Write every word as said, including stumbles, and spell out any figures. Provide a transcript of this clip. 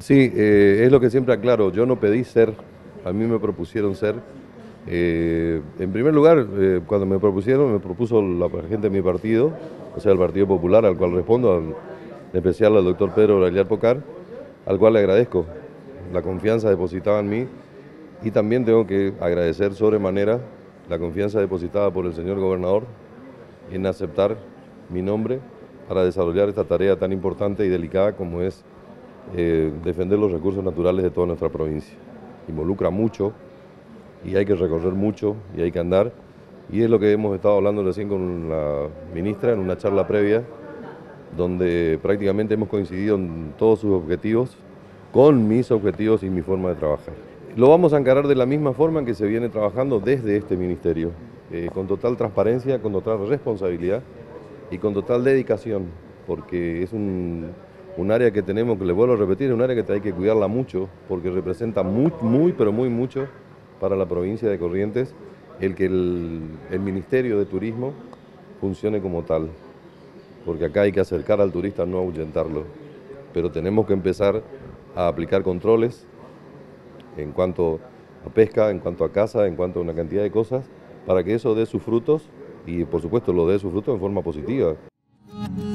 Sí, eh, es lo que siempre aclaro, yo no pedí ser, a mí me propusieron ser. Eh, en primer lugar, eh, cuando me propusieron, me propuso la gente de mi partido, o sea, el Partido Popular, al cual respondo, al- en especial al doctor Pedro Brayar Pocar, al cual le agradezco la confianza depositada en mí, y también tengo que agradecer sobremanera la confianza depositada por el señor gobernador en aceptar mi nombre para desarrollar esta tarea tan importante y delicada como es eh, defender los recursos naturales de toda nuestra provincia. Involucra mucho y hay que recorrer mucho y hay que andar. Y es lo que hemos estado hablando recién con la ministra en una charla previa, donde prácticamente hemos coincidido en todos sus objetivos, con mis objetivos y mi forma de trabajar. Lo vamos a encarar de la misma forma en que se viene trabajando desde este ministerio, eh, con total transparencia, con total responsabilidad y con total dedicación, porque es un, un área que tenemos, que le vuelvo a repetir, es un área que hay que cuidarla mucho, porque representa muy, muy, pero muy mucho para la provincia de Corrientes el que el, el Ministerio de Turismo funcione como tal, porque acá hay que acercar al turista, no ahuyentarlo, pero tenemos que empezar a aplicar controles en cuanto a pesca, en cuanto a caza, en cuanto a una cantidad de cosas, para que eso dé sus frutos y por supuesto lo dé sus frutos en forma positiva.